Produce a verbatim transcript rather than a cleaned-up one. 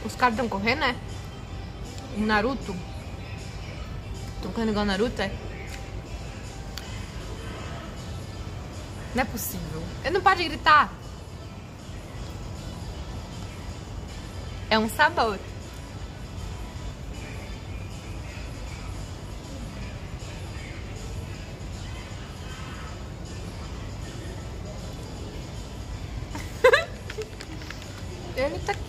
Os caras estão correndo, né? O Naruto. Estão correndo igual o Naruto, é? Não é possível. Eu não pode gritar. É um sabor. Ele tá